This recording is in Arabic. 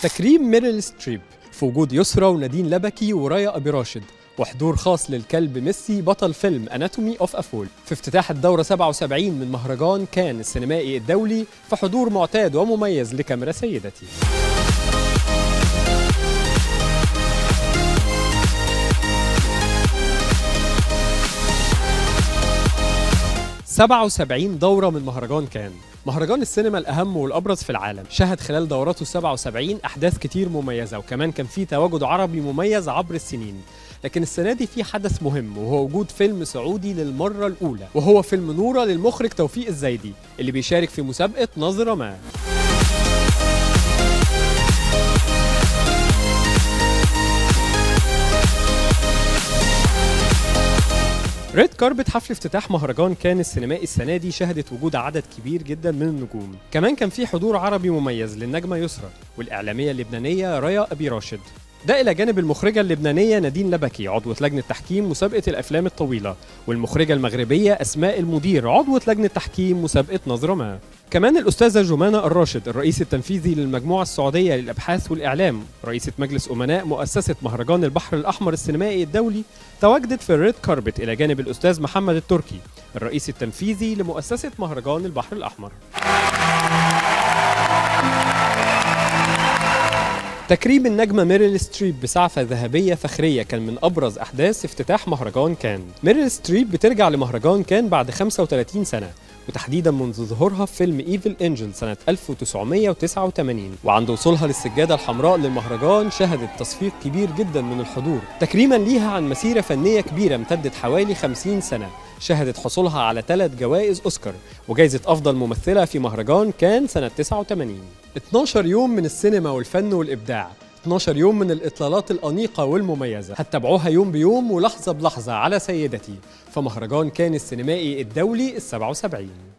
تكريم ميريل ستريب في وجود يسرا ونادين لبكي ورايا أبي راشد، وحضور خاص للكلب ميسي بطل فيلم أناتومي أوف أفول في افتتاح الدورة 77 من مهرجان كان السينمائي الدولي، في حضور معتاد ومميز لكاميرا سيدتي. 77 دورة من مهرجان كان، مهرجان السينما الأهم والأبرز في العالم، شهد خلال دوراته 77 أحداث كتير مميزة، وكمان كان فيه تواجد عربي مميز عبر السنين. لكن السنة دي في حدث مهم، وهو وجود فيلم سعودي للمرة الأولى، وهو فيلم نورة للمخرج توفيق الزايدي اللي بيشارك في مسابقة نظرة ما. ريد كاربت حفل افتتاح مهرجان كان السينمائي السنة دي شهدت وجود عدد كبير جدا من النجوم، كمان كان في حضور عربي مميز للنجمة يسرا والإعلامية اللبنانية رايا أبي راشد، ده إلى جانب المخرجة اللبنانية نادين لبكي عضوة لجنة تحكيم مسابقة الأفلام الطويلة، والمخرجة المغربية أسماء المدير عضوة لجنة تحكيم مسابقة نظرة ما. كمان الأستاذة جمانة الراشد الرئيس التنفيذي للمجموعة السعودية للأبحاث والإعلام، رئيسة مجلس أمناء مؤسسة مهرجان البحر الأحمر السينمائي الدولي، تواجدت في الريد كاربت إلى جانب الأستاذ محمد التركي الرئيس التنفيذي لمؤسسة مهرجان البحر الأحمر. تكريم النجمة ميريل ستريب بسعفة ذهبية فخرية كان من أبرز أحداث افتتاح مهرجان كان. ميريل ستريب بترجع لمهرجان كان بعد 35 سنة، وتحديدا منذ ظهورها في فيلم ايفل انجل سنة 1989، وعند وصولها للسجادة الحمراء للمهرجان شهدت تصفيق كبير جدا من الحضور، تكريما ليها عن مسيرة فنية كبيرة امتدت حوالي 50 سنة، شهدت حصولها على 3 جوائز أوسكار وجائزة أفضل ممثلة في مهرجان كان سنة 89. 12 يوم من السينما والفن والإبداع، 12 يوم من الإطلالات الأنيقة والمميزة، هتتابعوها يوم بيوم ولحظة بلحظة على سيدتي في مهرجان كان السينمائي الدولي ال77.